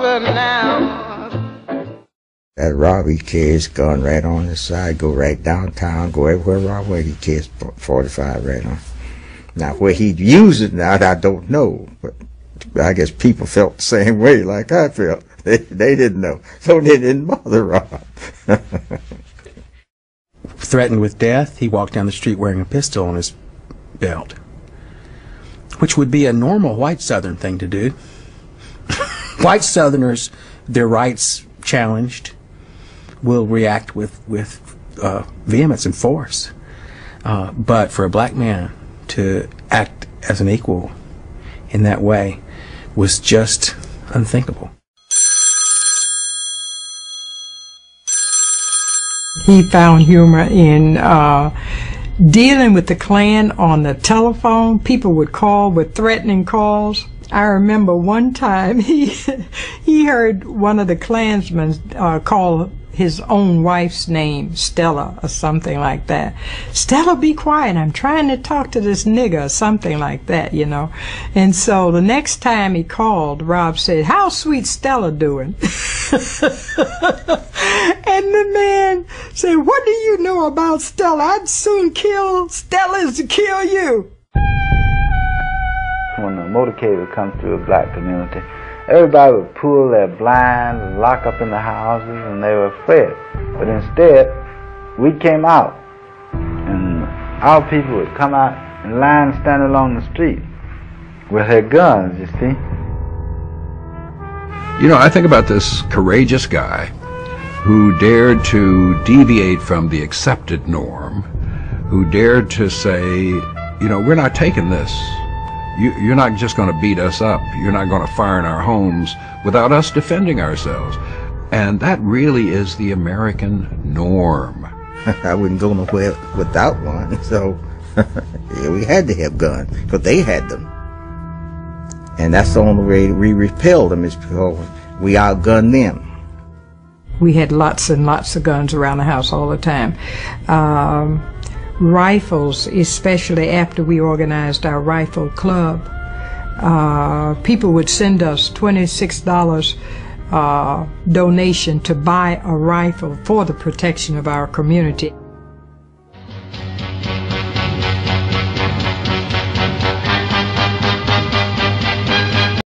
mother now. That Rob, he carries his gun right on his side, go right downtown, go everywhere Rob went, he carries 45 right on. Now, where he'd use it now, I don't know, but I guess people felt the same way like I felt. They didn't know, so they didn't bother Rob. Threatened with death, he walked down the street wearing a pistol on his belt, which would be a normal white Southern thing to do. White Southerners, their rights challenged, will react with vehemence and force. But for a black man to act as an equal in that way was just unthinkable. He found humor in dealing with the Klan on the telephone. People would call with threatening calls. I remember one time he heard one of the Klansmen call his own wife's name Stella or something like that. Stella, be quiet, I'm trying to talk to this nigger, or something like that, you know. And so the next time he called, Rob said, "How's sweet Stella doing?" And the man said, "What do you know about Stella? I'd soon kill Stella as to kill you." When the motorcade would come through a black community, everybody would pull their blinds and lock up in the houses, and they were afraid. But instead, we came out, and our people would come out in line, stand along the street with their guns, you see. You know, I think about this courageous guy who dared to deviate from the accepted norm, who dared to say, you know, we're not taking this. You're not just going to beat us up. You're not going to fire in our homes without us defending ourselves. And that really is the American norm. I wouldn't go nowhere without one, so yeah, we had to have guns, because they had them. And that's the only way we repelled them, is because we outgunned them. We had lots and lots of guns around the house all the time. Rifles, especially after we organized our rifle club, people would send us $26 donation to buy a rifle for the protection of our community.